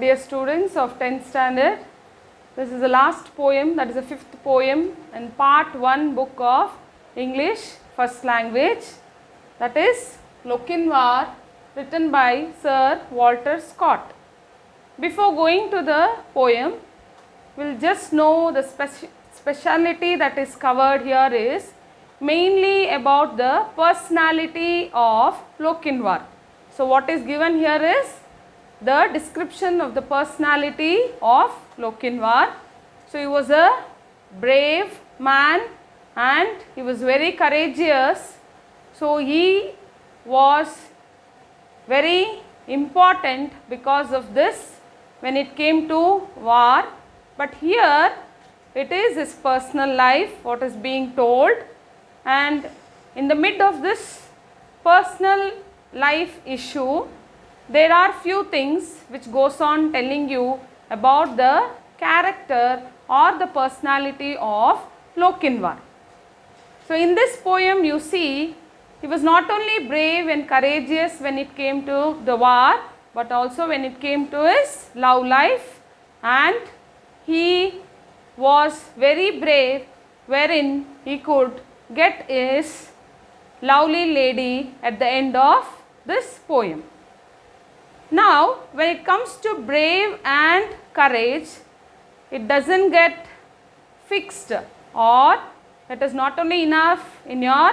dear students of 10th standard. This is the last poem, that is the 5th poem in part 1 book of English first language, that is Lochinvar, written by Sir Walter Scott. Before going to the poem, we will just know the speciality that is covered here is mainly about the personality of Lochinvar. So, what is given here is the description of the personality of Lochinvar. So, he was a brave man and he was very courageous. So, he was very important because of this when it came to war. But here it is his personal life what is being told, and in the mid of this personal life issue there are few things which goes on telling you about the character or the personality of Lochinvar. So, in this poem you see he was not only brave and courageous when it came to the war, but also when it came to his love life, and he was very brave wherein he could get his lovely lady at the end of this poem. Now, when it comes to brave and courage, it does not get fixed, or it is not only enough in your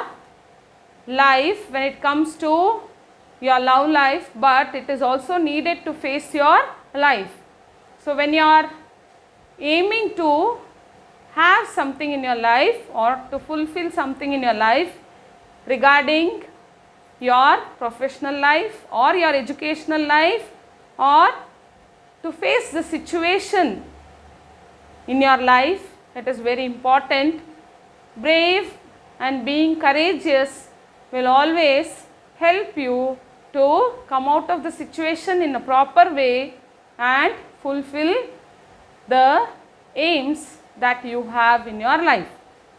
life when it comes to your love life, but it is also needed to face your life. So, when you are aiming to have something in your life or to fulfill something in your life regarding your professional life or your educational life, or to face the situation in your life, it is very important. Brave and being courageous will always help you to come out of the situation in a proper way and fulfill the aims that you have in your life.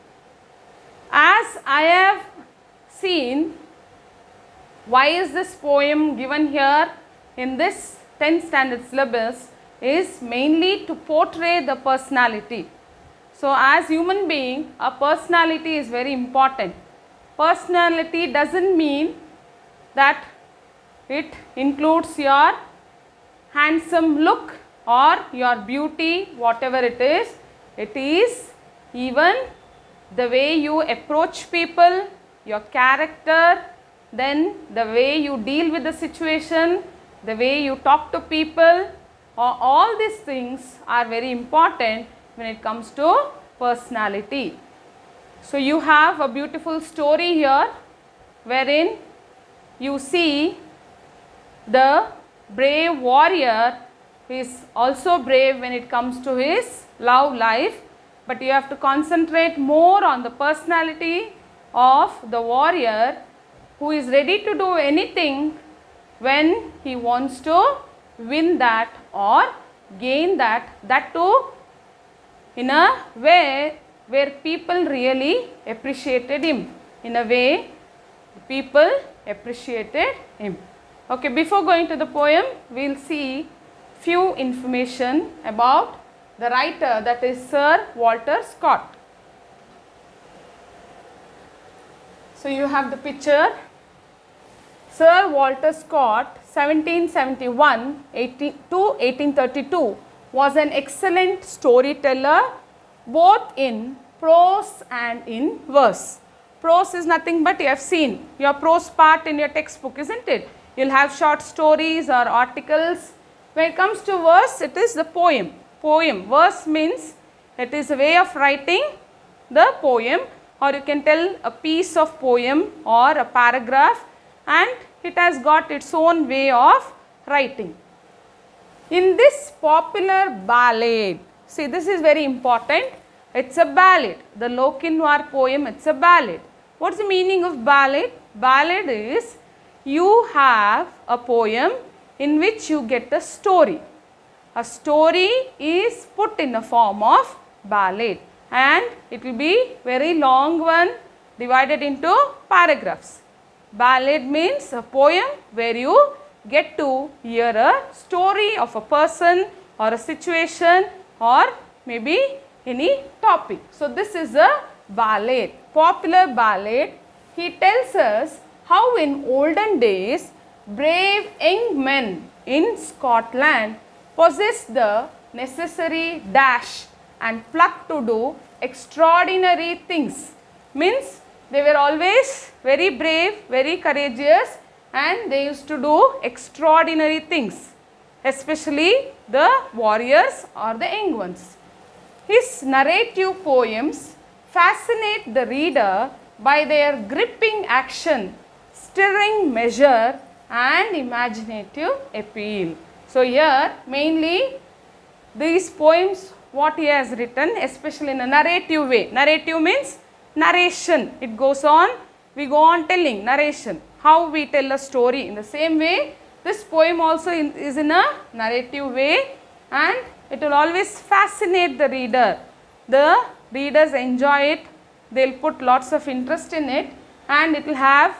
As I have seen, why is this poem given here in this 10th standard syllabus is mainly to portray the personality. So, as human being, a personality is very important. Personality does not mean that it includes your handsome look or your beauty, whatever it is even the way you approach people, your character, then the way you deal with the situation, the way you talk to people, all these things are very important when it comes to personality. So, you have a beautiful story here wherein you see the brave warrior who is also brave when it comes to his love life, but you have to concentrate more on the personality of the warrior who is ready to do anything when he wants to win that or gain that too in a way where people really appreciated him, in a way people appreciated him. Okay, before going to the poem, we will see few information about the writer, that is Sir Walter Scott. So, you have the picture. Sir Walter Scott, 1771 to 1832, was an excellent storyteller both in prose and in verse. Prose is nothing but, you have seen your prose part in your textbook, isn't it? You will have short stories or articles. When it comes to verse, it is the poem. Verse means it is a way of writing the poem, or you can tell a piece of poem or a paragraph, and it has got its own way of writing. In this popular ballad, see, this is very important, it is a ballad. The Lochinvar poem, it is a ballad. What is the meaning of ballad? Ballad is you have a poem in which you get a story. A story is put in the form of ballad, and it will be very long one divided into paragraphs. Ballad means a poem where you get to hear a story of a person or a situation or maybe any topic. So, this is a ballad, popular ballad. He tells us how in olden days brave young men in Scotland possessed the necessary dash and pluck to do extraordinary things. Means they were always very brave, very courageous, and they used to do extraordinary things, especially the warriors or the young ones. His narrative poems fascinate the reader by their gripping action, stirring measure and imaginative appeal. So, here mainly these poems what he has written, especially in a narrative way. Narrative means narration. It goes on, we go on telling, narration, how we tell a story. In the same way, this poem also is in a narrative way, and it will always fascinate the reader. The readers enjoy it, they will put lots of interest in it, and it will have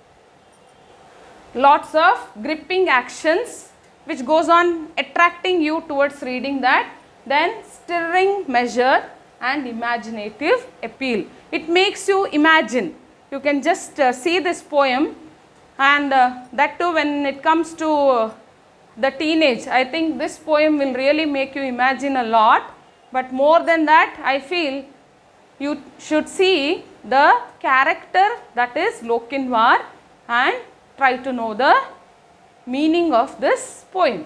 lots of gripping actions which goes on attracting you towards reading that, then stirring measure and imaginative appeal. It makes you imagine. You can just see this poem, and that too when it comes to the teenage, I think this poem will really make you imagine a lot. But more than that, I feel you should see the character, that is Lochinvar, and try to know the meaning of this poem.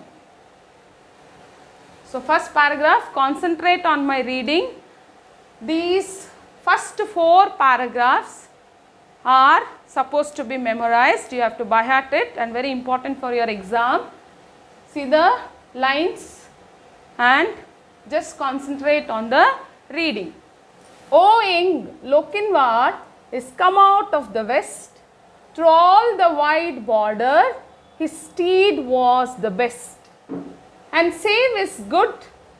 So, first paragraph, concentrate on my reading. These first 4 paragraphs are supposed to be memorized. You have to by heart it, and very important for your exam. See the lines and just concentrate on the reading. O young Lochinvar is come out of the west. Through all the wide border, his steed was the best. And save his good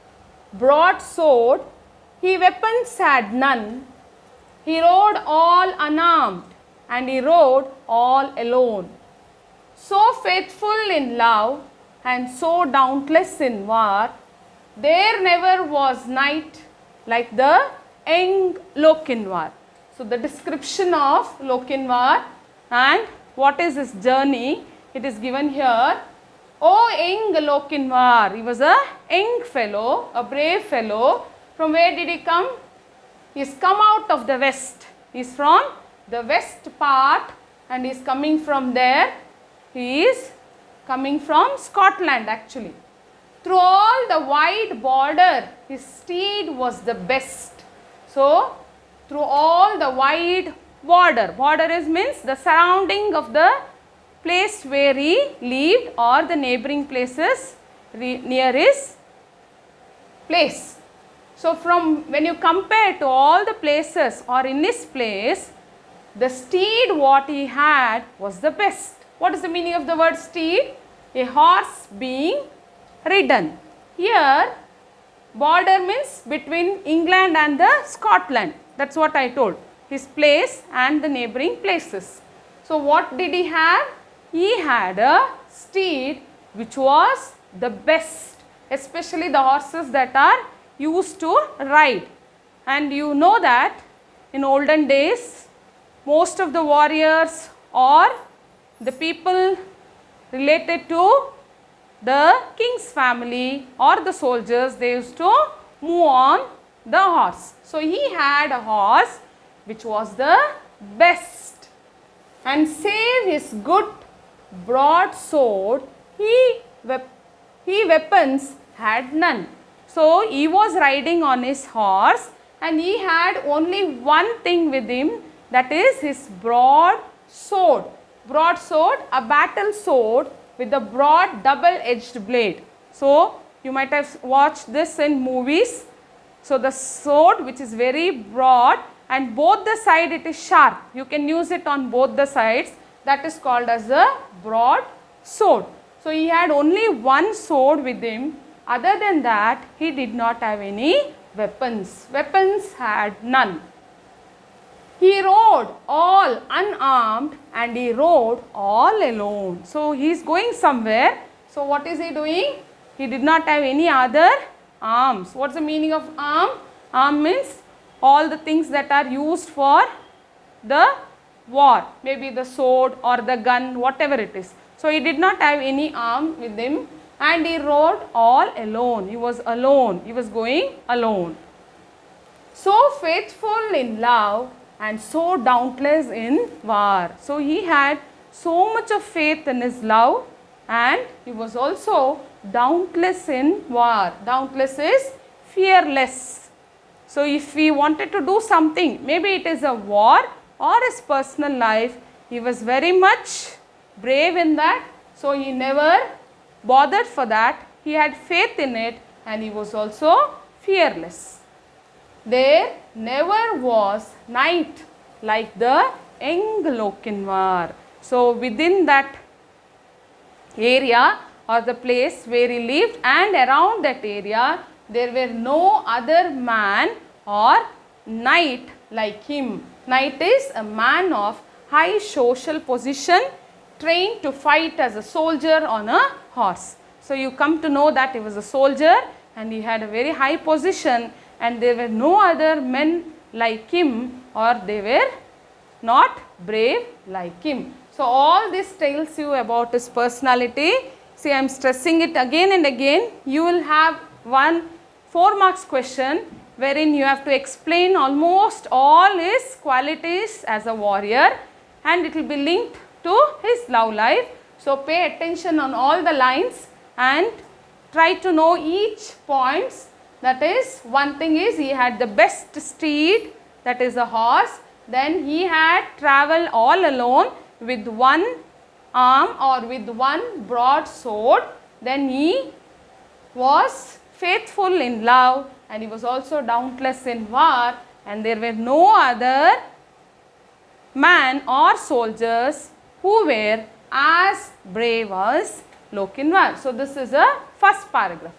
broadsword, he weapons had none. He rode all unarmed, and he rode all alone. So faithful in love, and so dauntless in war, there never was knight like the young Lochinvar. So, the description of Lochinvar and what is his journey, it is given here. O young Lochinvar, he was a young fellow, a brave fellow. From where did he come? He has come out of the west. He is from the west part, and he is coming from there. He is coming from Scotland actually. Through all the wide border, his steed was the best. So, through all the wide border, border is means the surrounding of the place where he lived or the neighboring places near his place. So, from when you compare to all the places or in his place, the steed what he had was the best. What is the meaning of the word steed? A horse being ridden. Here border means between England and the Scotland. That is what I told. His place and the neighboring places. So, what did he have? He had a steed which was the best, especially the horses that are used to ride. And you know that in olden days, most of the warriors or the people related to the king's family or the soldiers, they used to move on the horse. So, he had a horse which was the best, and save his good broadsword, he weapons had none. So, he was riding on his horse, and he had only one thing with him, that is his broad sword. Broad sword, a battle sword with a broad double-edged blade. So, you might have watched this in movies. So, the sword which is very broad and both the side it is sharp. You can use it on both the sides. That is called as a broad sword. So, he had only one sword with him. Other than that, he did not have any weapons. Weapons had none. He rode all unarmed and he rode all alone. So he is going somewhere. So what is he doing? He did not have any other arms. What's the meaning of arm? Arm means all the things that are used for the war. Maybe the sword or the gun, whatever it is. So he did not have any arm with him and he rode all alone. He was alone. He was going alone. So faithful in love and so dauntless in war. So he had so much of faith in his love and he was also dauntless in war. Dauntless is fearless. So if he wanted to do something, maybe it is a war or his personal life, he was very much brave in that. So he never bothered for that. He had faith in it and he was also fearless. There never was night like the young Lochinvar. So within that area or the place where he lived and around that area, there were no other man or knight like him. Knight is a man of high social position trained to fight as a soldier on a horse. So you come to know that he was a soldier and he had a very high position and there were no other men like him or they were not brave like him. So all this tells you about his personality. See, I am stressing it again and again. You will have one 4 marks question wherein you have to explain almost all his qualities as a warrior and it will be linked to his love life. So pay attention on all the lines and try to know each points. That is, one thing is he had the best steed, that is a horse. Then he had travelled all alone with one arm or with one broad sword. Then he was faithful in love and he was also dauntless in war and there were no other man or soldiers who were as brave as Lochinvar. So this is a first paragraph.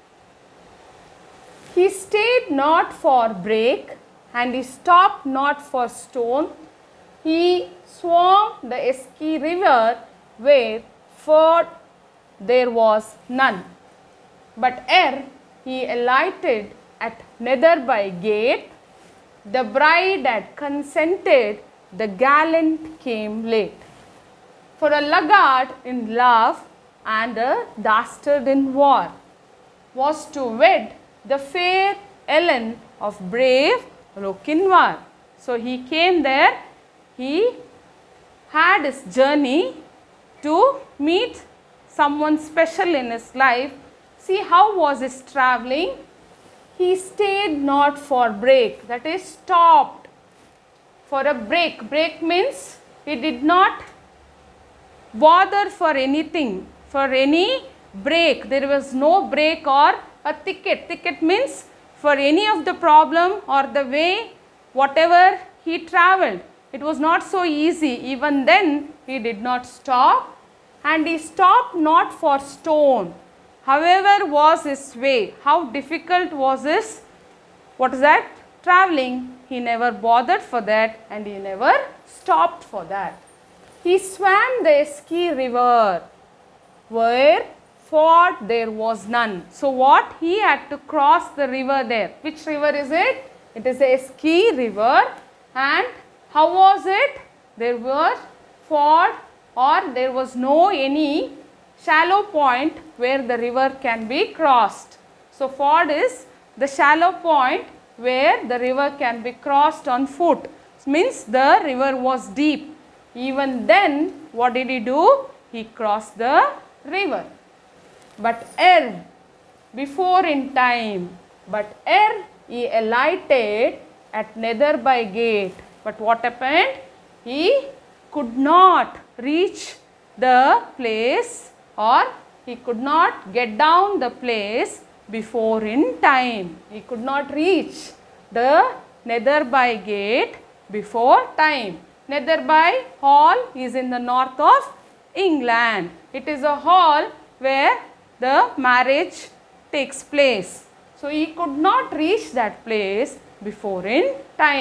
He stayed not for brake and he stopped not for stone. He swam the Eske river where ford there was none. But ere he alighted at Netherby gate, the bride had consented, the gallant came late. For a laggard in love and a dastard in war was to wed the fair Ellen of brave Lochinvar. So he came there, he had his journey to meet someone special in his life. See how was his travelling? He stayed not for break, that is stopped for a break. Break means he did not bother for anything, for any break. There was no break or a ticket. Ticket means for any of the problem or the way whatever he travelled. It was not so easy. Even then he did not stop and he stopped not for stone. However was his way, how difficult was his, what is that, travelling, he never bothered for that and he never stopped for that. He swam the Eske river where ford there was none. So what? He had to cross the river there. Which river is it? It is the Eske river. And how was it? There was ford or there was no any shallow point where the river can be crossed. So ford is the shallow point where the river can be crossed on foot. It means the river was deep. Even then what did he do? He crossed the river. But ere, before in time, but ere he alighted at Netherby gate. But what happened? He could not reach the place or he could not get down the place before in time. He could not reach the Netherby gate before time. Netherby Hall is in the north of England. It is a hall where the marriage takes place. So he could not reach that place before in time.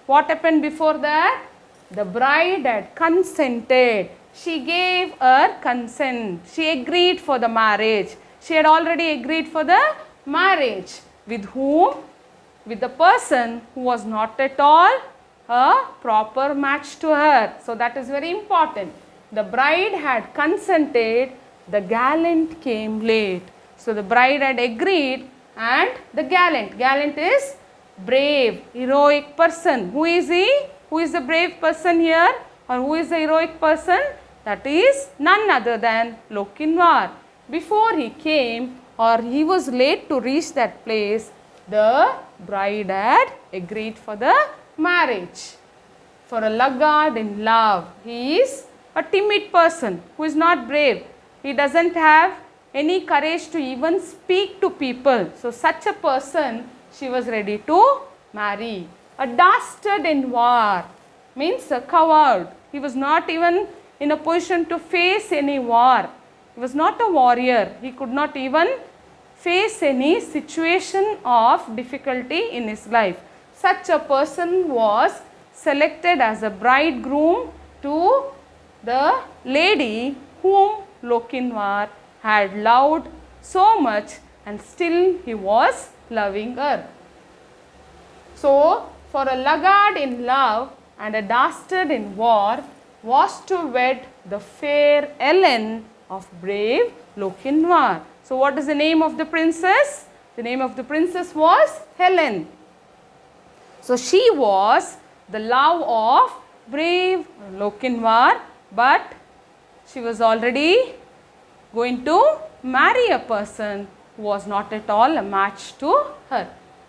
What happened before that? The bride had consented. She gave her consent. She agreed for the marriage. She had already agreed for the marriage. With whom? With the person who was not at all a proper match to her. So that is very important. The bride had consented. The gallant came late. So the bride had agreed and the gallant. Gallant is brave, heroic person. Who is he? Who is the brave person here? Or who is the heroic person? That is none other than Lokinvar. Before he came or he was late to reach that place, the bride had agreed for the marriage. For a laggard in love, he is a timid person who is not brave. He doesn't have any courage to even speak to people. So such a person she was ready to marry. A dastard in war means a coward. He was not even in a position to face any war. He was not a warrior. He could not even face any situation of difficulty in his life. Such a person was selected as a bridegroom to the lady whom Lokinvar had loved so much, and still he was loving her. So, for a laggard in love and a dastard in war was to wed the fair Ellen of brave Lokinvar. So, what is the name of the princess? The name of the princess was Helen. So, she was the love of brave Lokinvar, but she was already going to marry a person who was not at all a match to her.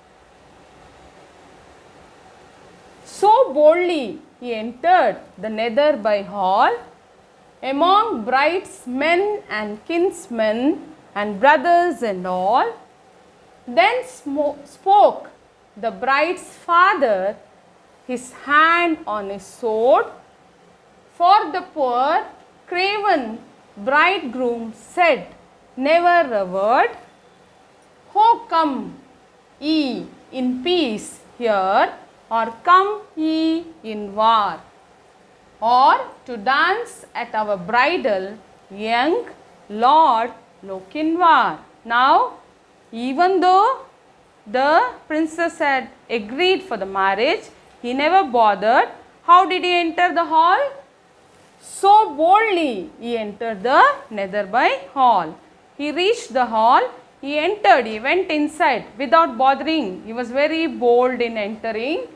So boldly he entered the Netherby hall among bridesmen and kinsmen and brothers and all. Then spoke the bride's father, his hand on his sword. For the poor craven bridegroom said never a word. Ho, come ye in peace here, or come ye in war, or to dance at our bridal, young Lord Lokinvar. Now, even though the princess had agreed for the marriage, he never bothered. How did he enter the hall? So boldly he entered the Netherby hall. He reached the hall, he entered, he went inside without bothering. He was very bold in entering.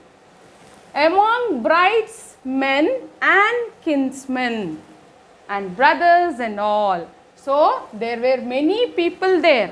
Among bridesmen and kinsmen and brothers and all. So there were many people there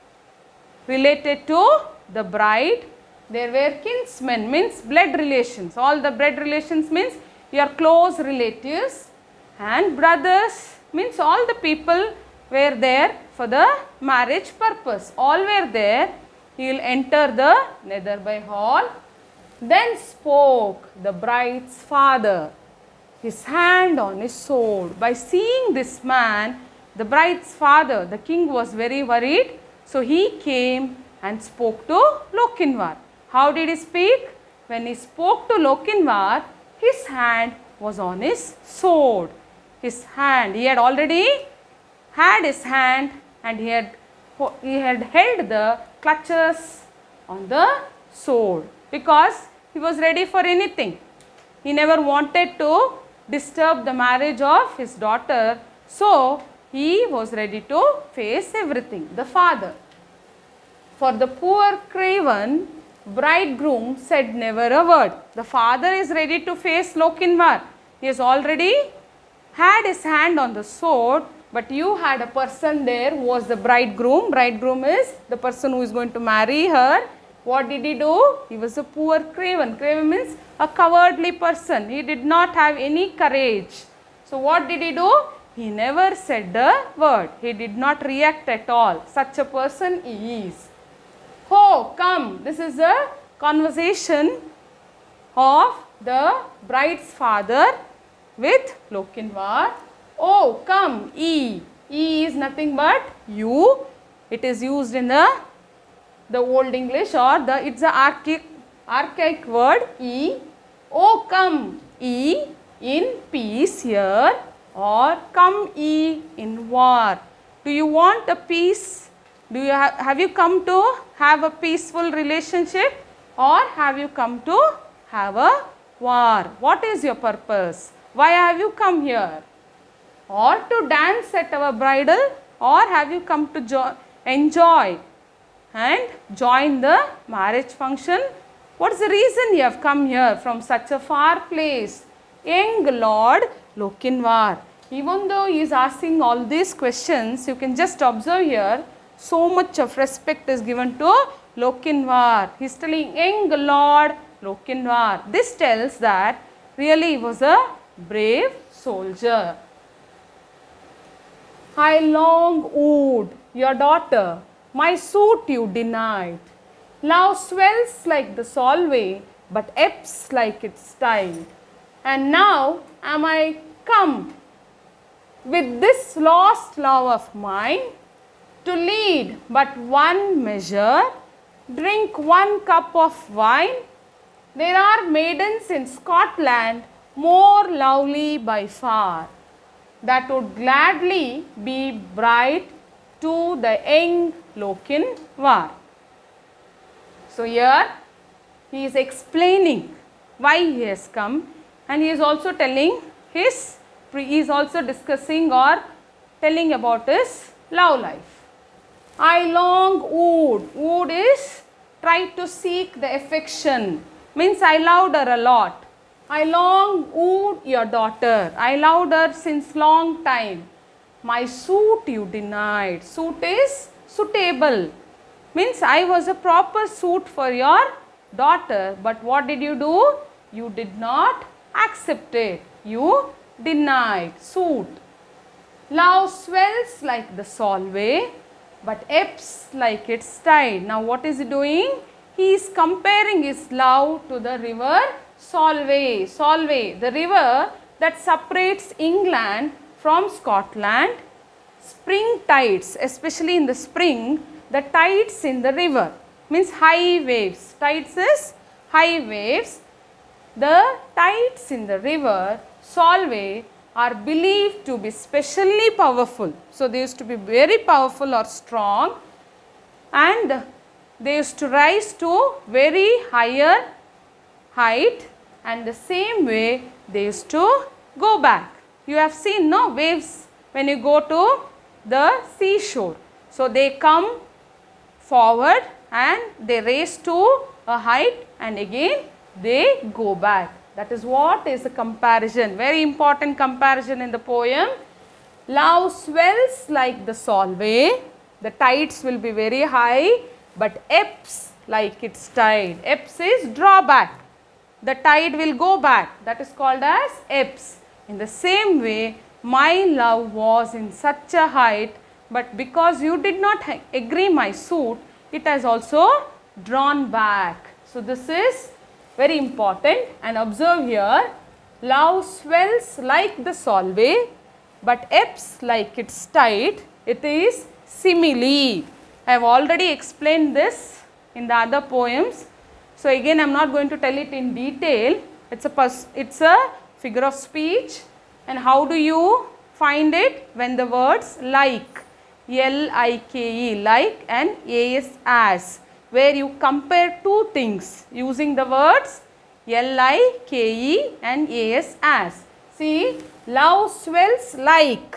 related to the bride. There were kinsmen, means blood relations. All the blood relations means your close relatives, and brothers means all the people were there for the marriage purpose. All were there. He will enter the Netherby hall. Then spoke the bride's father, his hand on his sword. By seeing this man, the bride's father, the king, was very worried. So he came and spoke to Lokinvar. How did he speak? When he spoke to Lokinvar, his hand was on his sword. His hand, he had already had his hand, and he had held the clutches on the sword, because he was ready for anything. He never wanted to disturb the marriage of his daughter, so he was ready to face everything, the father. For the poor craven bridegroom said never a word. The father is ready to face Lokinvar. He has already had his hand on the sword, but you had a person there who was the bridegroom. Bridegroom is the person who is going to marry her. What did he do? He was a poor craven. Craven means a cowardly person. He did not have any courage. So what did he do? He never said a word. He did not react at all. Such a person he is. Ho, come. This is a conversation of the bride's father with Lokinvar. Oh, come, ye. Ye is nothing but you. It is used in the Old English, or it's an archaic word, ye. Oh, come ye in peace here, or come ye in war. Do you want a peace? Do you have you come to have a peaceful relationship, or have you come to have a war? What is your purpose? Why have you come here? Or to dance at our bridal, or have you come to enjoy and join the marriage function? What is the reason you have come here from such a far place? Young Lord Lokinvar. Even though he is asking all these questions, you can just observe here, so much of respect is given to Lokinvar. He is telling Young Lord Lokinvar. This tells that really he was a brave soldier. I long wooed your daughter, my suit you denied. Love swells like the Solway, but ebbs like its tide. And now am I come with this lost love of mine to lead but one measure, drink one cup of wine. There are maidens in Scotland more lovely by far, that would gladly be bride to the young Lokinvar. So here he is explaining why he has come, and he is also telling he is also discussing or telling about his love life. I long wooed. Wooed is try to seek the affection, means I loved her a lot. I long wooed your daughter. I loved her since long time. My suit you denied. Suit is suitable. Means I was a proper suit for your daughter. But what did you do? You did not accept it. You denied. Suit. Love swells like the Solway, but ebbs like its tide. Now what is he doing? He is comparing his love to the river Solway. Solway, the river that separates England from Scotland. Spring tides, especially in the spring, the tides in the river means high waves. Tides is high waves. The tides in the river Solway are believed to be specially powerful. So they used to be very powerful or strong, and they used to rise to very higher height, and the same way they used to go back. You have seen no waves when you go to the seashore. So they come forward and they raise to a height, and again they go back. That is what is a comparison, very important comparison in the poem. Love swells like the Solway, the tides will be very high, but ebbs like its tide. Ebbs is drawback. The tide will go back, that is called as ebbs. In the same way, my love was in such a height, but because you did not agree my suit, it has also drawn back. So this is very important, and observe here, love swells like the Solway, but ebbs like its tide. It is simile. I have already explained this in the other poems. So again I am not going to tell it in detail. It's a figure of speech. And how do you find it? When the words like, L-I-K-E, like, and A-S, as, where you compare two things using the words L-I-K-E and A-S, as. See, love swells like.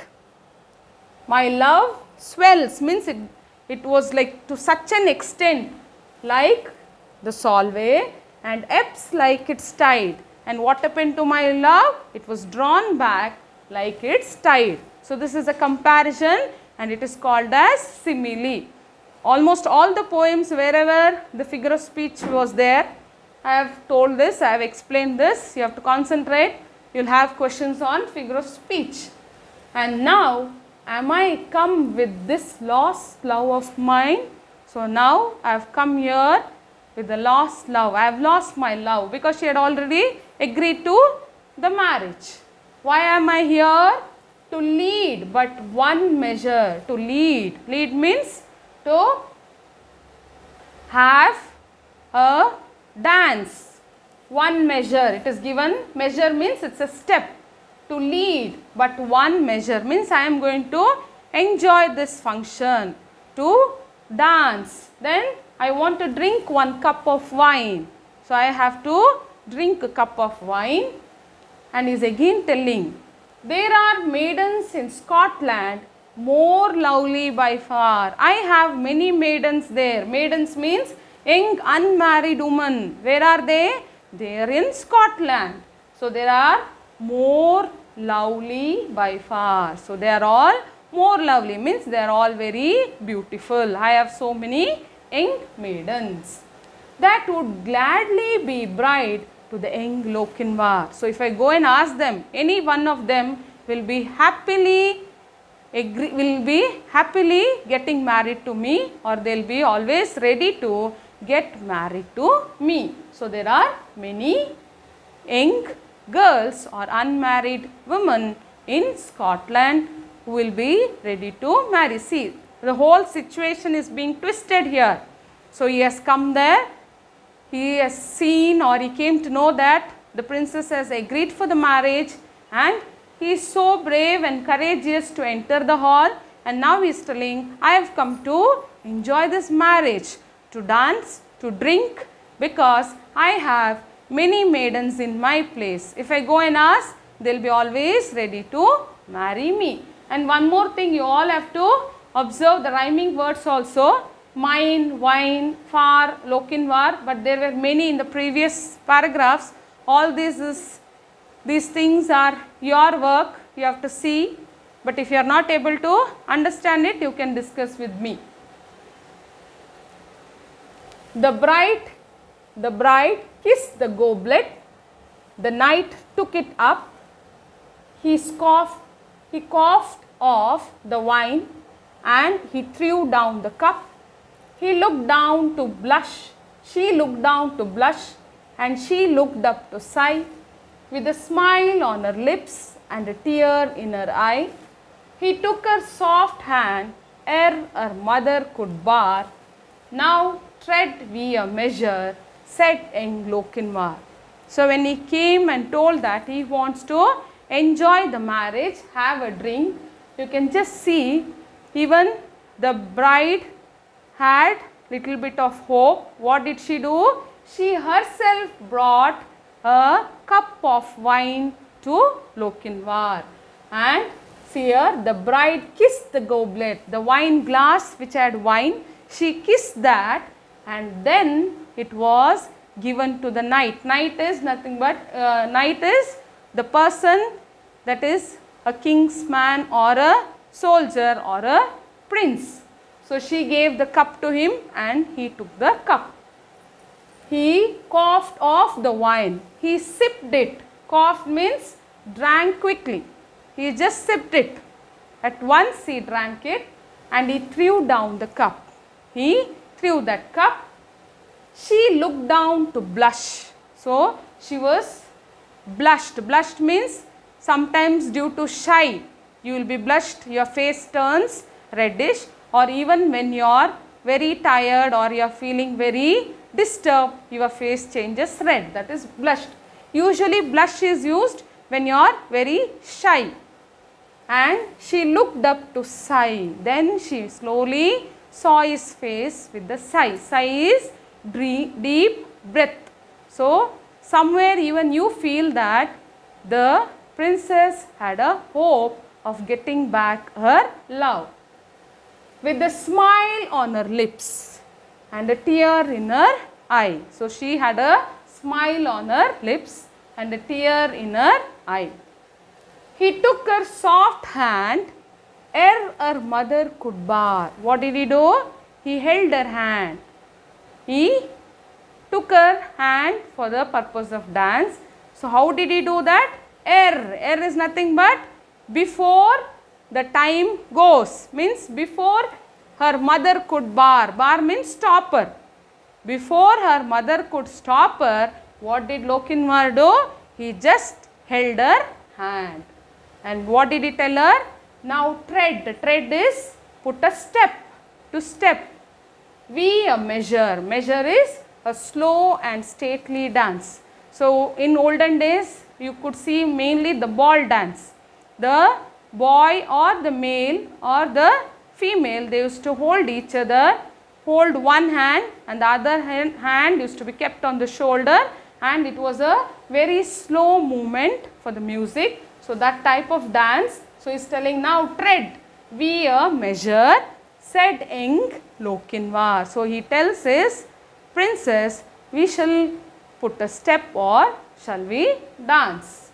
My love swells means it was like to such an extent like the Solway, and ebbs like its tide. And what happened to my love? It was drawn back like its tide. So this is a comparison, and it is called as simile. Almost all the poems, wherever the figure of speech was there, I have told this, I have explained this. You have to concentrate. You will have questions on figure of speech. And now, am I come with this lost love of mine? So now I have come here with the lost love. I have lost my love because she had already agreed to the marriage. Why am I here? To lead but one measure. To lead. Lead means to have a dance one measure. It is given, measure means it's a step to lead, but one measure means I am going to enjoy this function, to dance. Then I want to drink 1 cup of wine. So I have to drink a cup of wine. And is again telling, there are maidens in Scotland more lovely by far. I have many maidens there. Maidens means young unmarried women. Where are they? They are in Scotland. So there are more lovely by far. So they are all more lovely means they are all very beautiful. I have so many young maidens that would gladly be bride to the young Lochinvar. So if I go and ask them, any one of them will be happily getting married to me, or they will be always ready to get married to me. So there are many young girls or unmarried women in Scotland who will be ready to marry. See, the whole situation is being twisted here. So he has come there, he has seen, or he came to know that the princess has agreed for the marriage, and he is so brave and courageous to enter the hall, and now he is telling, I have come to enjoy this marriage, to dance, to drink, because I have many maidens in my place. If I go and ask, they will be always ready to marry me. And one more thing, you all have to observe the rhyming words also. Mine, wine, far, Lochinvar, but there were many in the previous paragraphs. All these things are your work, you have to see, but if you are not able to understand it, you can discuss with me. The bride kissed the goblet, the knight took it up, he coughed off the wine, and he threw down the cup. He looked down to blush, she looked down to blush, and she looked up to sigh. With a smile on her lips and a tear in her eye, he took her soft hand ere her mother could bar. Now tread we a measure, said young Lochinvar. So when he came and told that he wants to enjoy the marriage, have a drink, you can just see even the bride had little bit of hope. What did she do? She herself brought a cup of wine to Lochinvar, and see here the bride kissed the goblet, the wine glass which had wine, she kissed that, and then it was given to the knight. Knight is nothing but, knight is the person that is a king's man or a soldier or a prince. So she gave the cup to him and he took the cup. He coughed off the wine. He sipped it. Coughed means drank quickly. He just sipped it. At once he drank it and he threw down the cup. He threw that cup. She looked down to blush. So she was blushed. Blushed means sometimes due to shy, you will be blushed, your face turns reddish, or even when you are very tired or you are feeling very disturbed, your face changes red, that is blushed. Usually blush is used when you are very shy. And she looked up to sigh, then she slowly saw his face with the sigh. Sigh is deep breath. So somewhere even you feel that the princess had a hope of getting back her love. With a smile on her lips and a tear in her eye. So she had a smile on her lips and a tear in her eye. He took her soft hand ere her mother could bar. What did he do? He held her hand. He took her hand for the purpose of dance. So how did he do that? Ere is nothing but before the time goes, means before her mother could bar. Bar means stop her. Before her mother could stop her, what did Lochinvar do? He just held her hand. And what did he tell her? Now tread. Tread is put a step, to step. We a measure. Measure is a slow and stately dance. So in olden days you could see mainly the ball dance. The boy or the male or the female, they used to hold each other, hold one hand and the other hand used to be kept on the shoulder, and it was a very slow movement for the music. So that type of dance. So he is telling now tread, we a measure, said young Lochinvar. So he tells his princess, we shall put a step or shall we dance.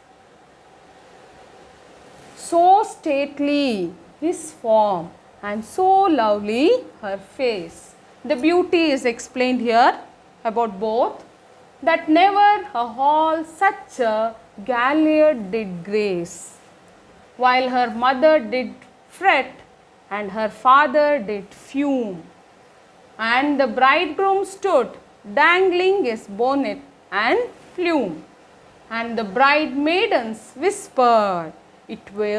So stately his form and so lovely her face. The beauty is explained here about both, that never a hall such a galliard did grace, while her mother did fret and her father did fume. And the bridegroom stood dangling his bonnet and plume, and the bride maidens whispered, it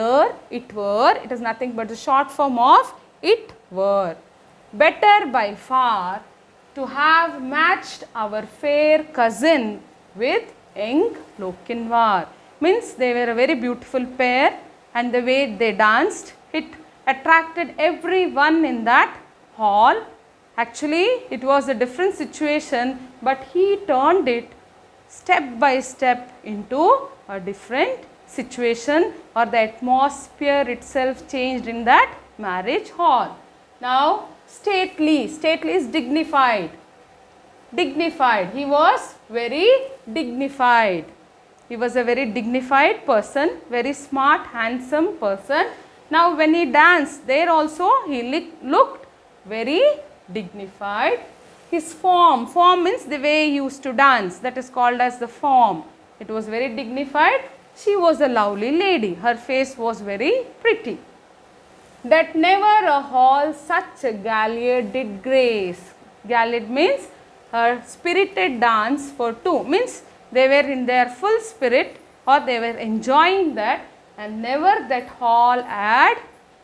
is nothing but the short form of it were better by far to have matched our fair cousin with young Lochinvar. Means they were a very beautiful pair, and the way they danced, it attracted everyone in that hall. Actually it was a different situation, but he turned it step by step into a different situation, or the atmosphere itself changed in that marriage hall. Now stately, stately is dignified, dignified, he was very dignified. He was a very dignified person, very smart, handsome person. Now when he danced, there also he looked very dignified. His form, form means the way he used to dance, that is called as the form. It was very dignified. She was a lovely lady, her face was very pretty. That never a hall such a galliard did grace. Galliard means her spirited dance for two, means they were in their full spirit or they were enjoying that, and never that hall had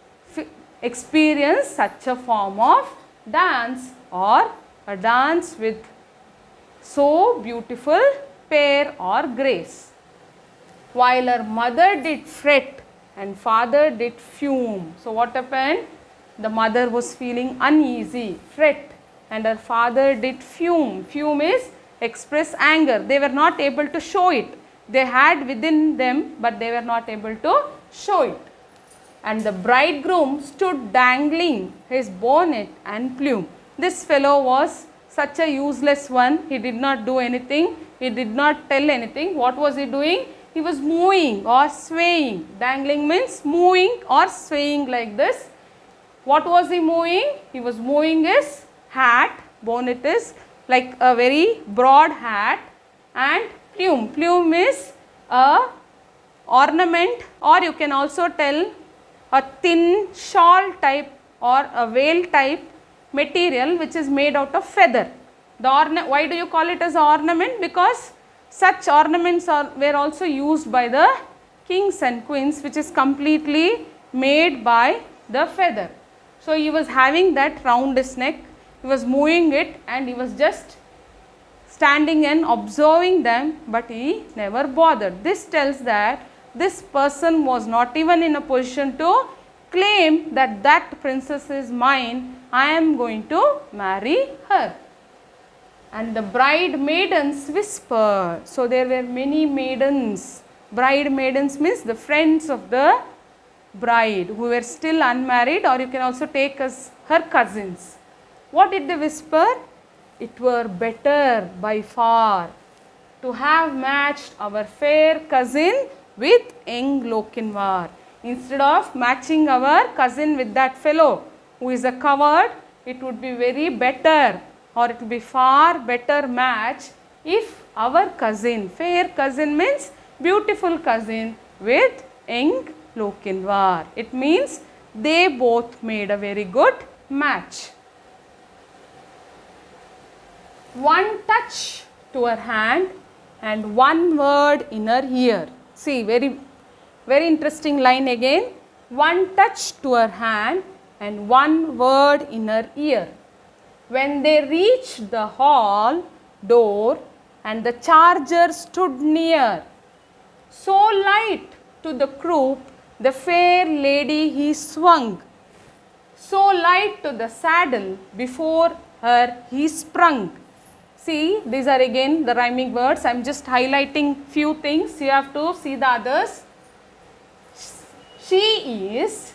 experienced such a form of dance, or a dance with so beautiful pair or grace. While her mother did fret and father did fume. So what happened? The mother was feeling uneasy, fret, and her father did fume. Fume is express anger. They were not able to show it. They had within them, but they were not able to show it. And the bridegroom stood dangling his bonnet and plume. This fellow was such a useless one. He did not do anything. He did not tell anything. What was he doing? He was moving or swaying. Dangling means moving or swaying like this. What was he moving? He was moving his hat. Bonnet is like a very broad hat, and plume. Plume is a ornament, or you can also tell a thin shawl type or a veil type material which is made out of feather. Why do you call it as ornament? Because such ornaments were also used by the kings and queens, which is completely made by the feather. So he was having that round his neck, he was moving it, and he was just standing and observing them, but he never bothered. This tells that this person was not even in a position to claim that that princess is mine, I am going to marry her. And the bride maidens whispered. So there were many maidens. Bride maidens means the friends of the bride who were still unmarried, or you can also take as her cousins. What did they whisper? It were better by far to have matched our fair cousin with young Lochinvar. Instead of matching our cousin with that fellow who is a coward, it would be very better, or it will be far better match if our cousin, fair cousin means beautiful cousin, with young Lochinvar. It means they both made a very good match. One touch to her hand and one word in her ear. See, very interesting line again. One touch to her hand and one word in her ear. When they reached the hall door, and the charger stood near. So light to the croup, the fair lady he swung. So light to the saddle, before her he sprung. See, these are again the rhyming words. I am just highlighting few things. You have to see the others. She is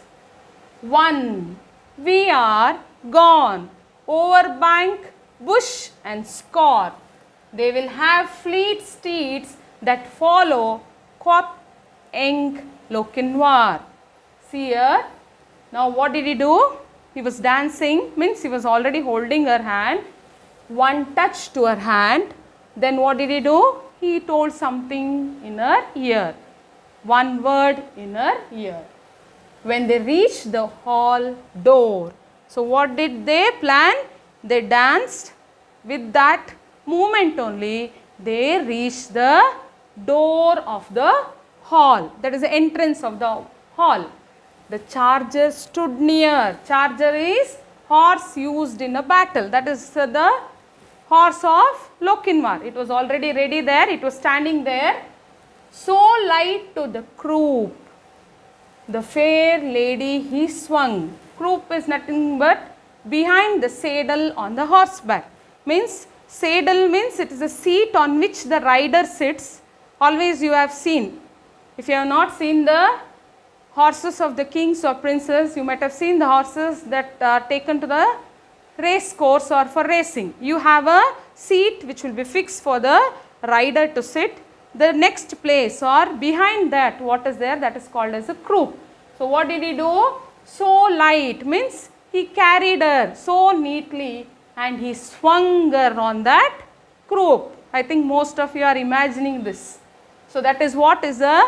one. We are gone. Over bank, bush and score. They will have fleet steeds that follow. Quoth young Lochinvar. See here. Now what did he do? He was dancing, means he was already holding her hand. One touch to her hand. Then what did he do? He told something in her ear. One word in her ear. When they reached the hall door. So what did they plan? They danced. With that movement only, they reached the door of the hall. That is the entrance of the hall. The charger stood near. Charger is horse used in a battle. That is the horse of Lochinvar. It was already ready there. It was standing there. So light to the croup, the fair lady he swung. Croup is nothing but behind the saddle on the horseback. Means saddle means it is a seat on which the rider sits. Always you have seen. If you have not seen the horses of the kings or princes, you might have seen the horses that are taken to the race course or for racing. You have a seat which will be fixed for the rider to sit. The next place or behind that, what is there, that is called as a croup. So what did he do? So light means he carried her so neatly and he swung her on that croup. I think most of you are imagining this. So that is what is the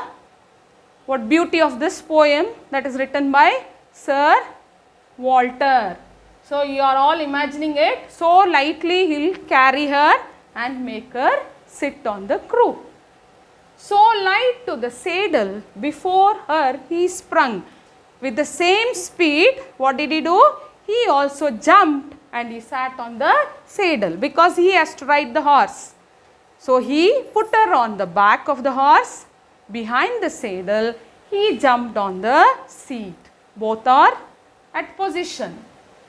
beauty of this poem that is written by Sir Walter. So you are all imagining it. So lightly he will carry her and make her sit on the croup. So light to the saddle, before her he sprung. With the same speed, what did he do? He also jumped and he sat on the saddle because he has to ride the horse. So he put her on the back of the horse. Behind the saddle, he jumped on the seat. Both are at position.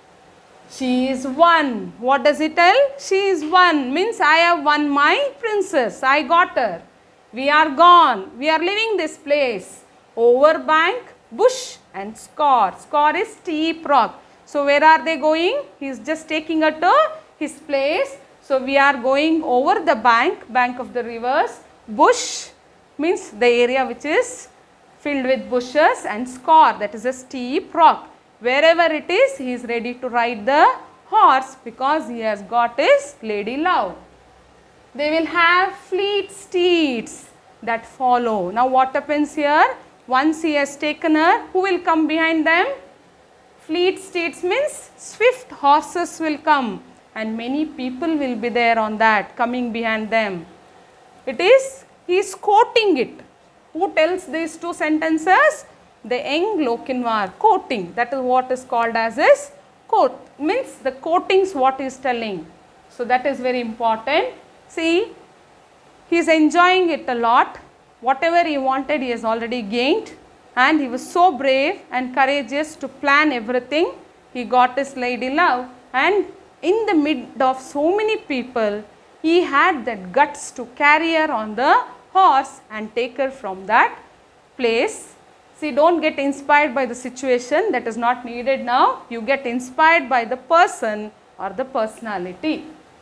She is one. What does it tell? She is one means I have won my princess. I got her. We are gone. We are leaving this place. Over bank, bush and score. Score is steep rock. So where are they going? He is just taking her to his place. So we are going over the bank of the rivers. Bush means the area which is filled with bushes, and score, that is a steep rock. Wherever it is, he is ready to ride the horse because he has got his lady love. They will have fleet steeds that follow. Now what happens here? Once he has taken her, who will come behind them? Fleet steeds means swift horses will come and many people will be there on that coming behind them. It is, he is quoting it. Who tells these two sentences? The young Lochinvar, quoting. That is what is called as his quote. Means the quoting is what he is telling. So that is very important. See, he is enjoying it a lot. Whatever he wanted, he has already gained. And he was so brave and courageous to plan everything. He got his lady love. And in the midst of so many people, he had that guts to carry her on the horse and take her from that place. See, don't get inspired by the situation, that is not needed now. You get inspired by the person or the personality.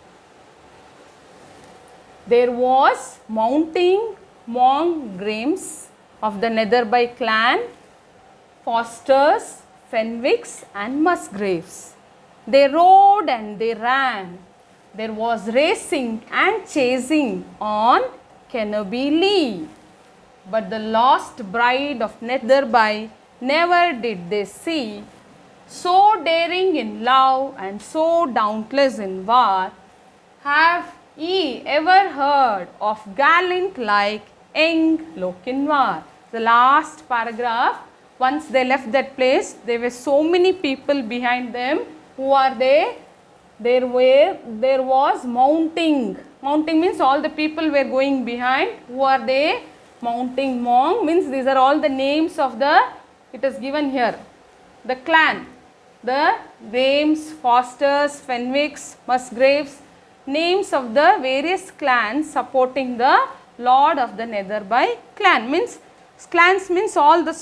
There was mounting Mongrams of the Netherby clan, Fosters, Fenwicks and Musgraves. They rode and they ran. There was racing and chasing on Kennerby Lee. But the lost bride of Netherby never did they see. So daring in love and so dauntless in war, have ye ever heard of gallant like young Lochinvar? The last paragraph, once they left that place, there were so many people behind them. Who are they? there was mounting. Mounting means all the people were going behind. Who are they? Mounting. Mong means these are all the names of the, it is given here, the clan. The Rames, Fosters, Fenwicks, Musgraves, names of the various clans supporting the Lord of the Netherby clan. Means clans means all the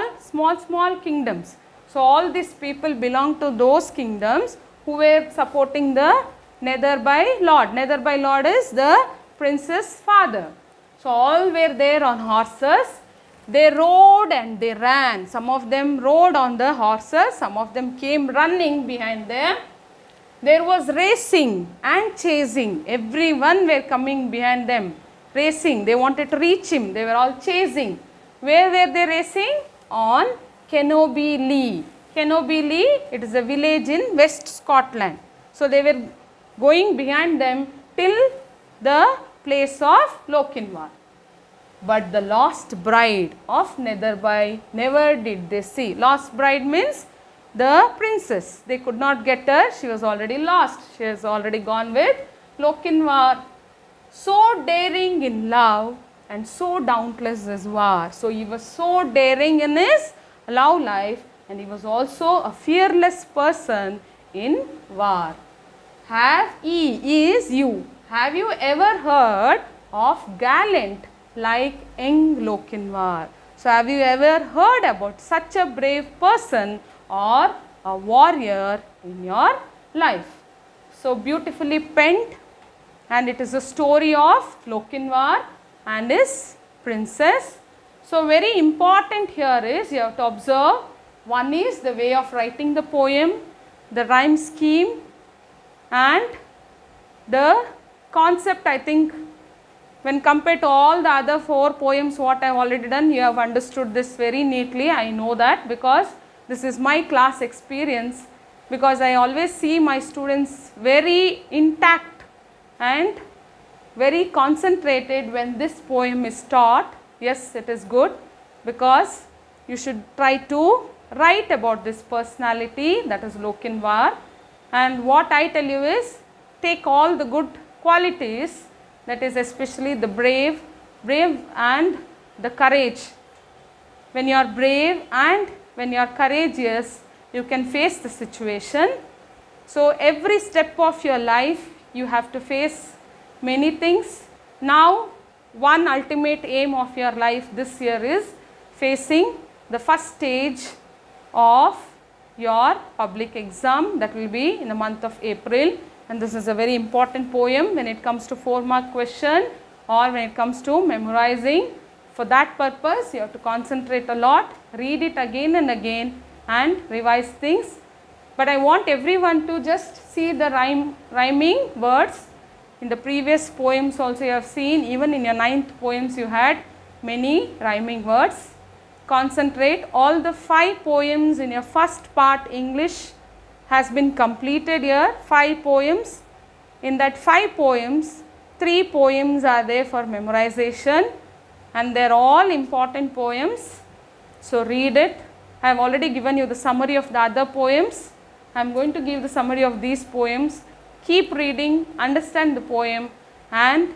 small kingdoms. So all these people belong to those kingdoms who were supporting the Netherby Lord. Netherby Lord is the prince's father. So all were there on horses. They rode and they ran. Some of them rode on the horses, some of them came running behind them. There was racing and chasing. Everyone were coming behind them, racing. They wanted to reach him. They were all chasing. Where were they racing? On Kenobi Lee. Kenobi Lee, it is a village in West Scotland. So they were going behind them till the place of Lochinvar. But the lost bride of Netherby never did they see. Lost bride means the princess. They could not get her. She was already lost. She has already gone with Lochinvar. So daring in love and so dauntless as war. So he was so daring in his love life and he was also a fearless person in war. Have is you. Have you ever heard of gallant like young Lochinvar? So have you ever heard about such a brave person or a warrior in your life? So beautifully penned, and it is a story of Lochinvar and his princess. So very important here is you have to observe, one is the way of writing the poem, the rhyme scheme, and the concept. I think when compared to all the other 4 poems what I have already done, you have understood this very neatly. I know that because this is my class experience, because I always see my students very intact and very concentrated when this poem is taught. Yes, it is good because you should try to write about this personality, that is Lochinvar, and what I tell you is take all the good qualities, that is especially the brave and the courage. When you are brave and when you are courageous, you can face the situation. So every step of your life you have to face many things. Now one ultimate aim of your life this year is facing the first stage of your public exam, that will be in the month of April. And this is a very important poem when it comes to 4-mark question or when it comes to memorizing. For that purpose you have to concentrate a lot, read it again and again and revise things. But I want everyone to just see the rhyming words. In the previous poems also you have seen, even in your 9th poems you had many rhyming words. Concentrate. All the 5 poems in your first part English has been completed here. 5 poems. In that 5 poems, 3 poems are there for memorization and they are all important poems. So read it. I have already given you the summary of the other poems. I am going to give the summary of these poems. Keep reading, understand the poem, and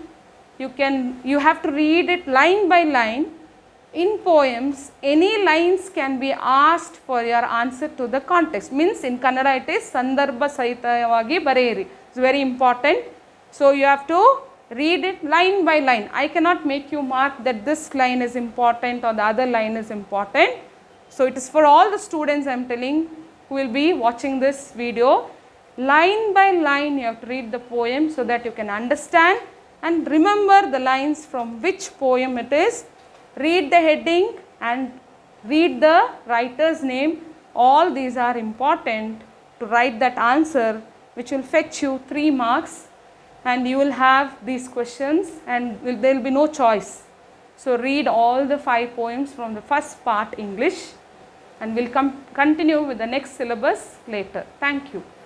you have to read it line by line. In poems, any lines can be asked for your answer to the context. Means in Kannada it is Sandarbha Sahitavagi Bareyiri. It's very important. So you have to read it line by line. I cannot make you mark that this line is important or the other line is important. So it is for all the students I am telling who will be watching this video. Line by line you have to read the poem so that you can understand and remember the lines from which poem it is. Read the heading and read the writer's name. All these are important to write that answer, which will fetch you 3 marks, and you will have these questions and there will be no choice. So read all the 5 poems from the first part English, and we will continue with the next syllabus later. Thank you.